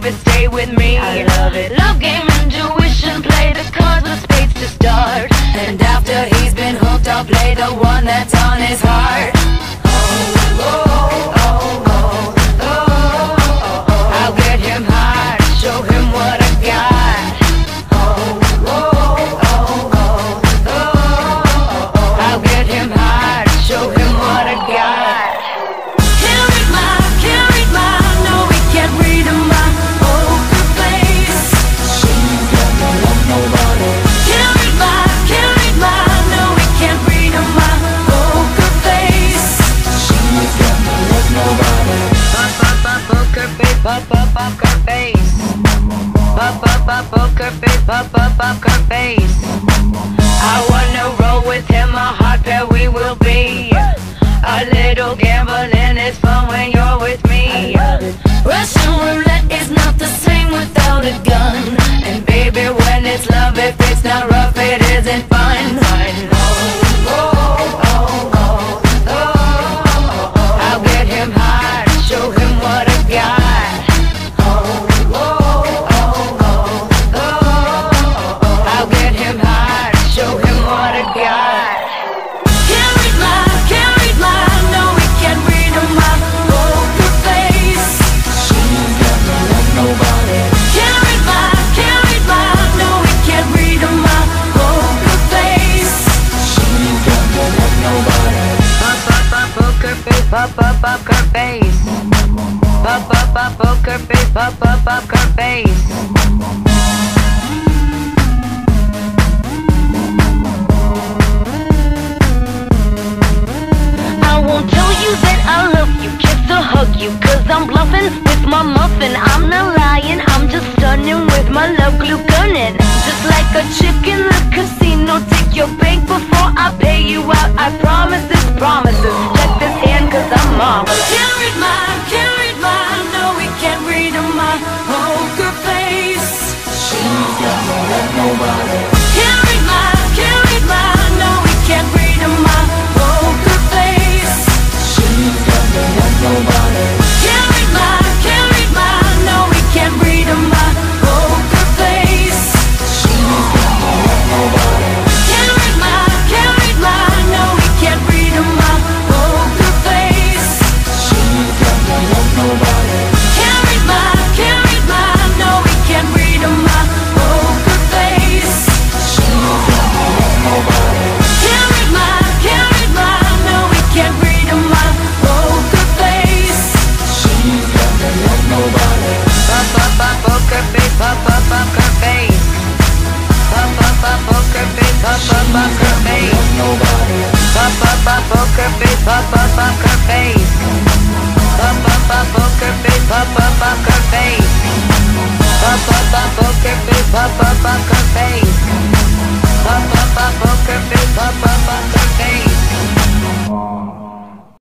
it, stay with me. I love it. Love game, intuition, play the cards with spades to start. And after he's been hooked, I'll play the one that's on his heart. Oh, oh, oh, oh, oh, oh, oh. I'll get him high, show him what I got. Oh, oh, oh, oh, oh, oh, oh. I'll get him high, show him what I got. Poker face, poker face, poker face. I wanna roll with him, a hot pair we will be. A little gambling is fun when you're with me. Russian roulette is not the same without a gun. And baby, when it's love, if it's not rough, it isn't fun. Oh, oh, oh, oh, oh, oh, oh. I'll get him high, show him what I got. Poker face, poker face, poker face. I won't tell you that I love you, kiss or hug you, 'cause I'm bluffing with my muffin. I'm not lying, I'm just stunning with my love glue gunning. Just like a chick in the casino, take your bank before I pay you out. I promise this promises. Check this hand, 'cause I'm marvelous. Can't read mine, no, we can't read my poker face. She's got more than nobody.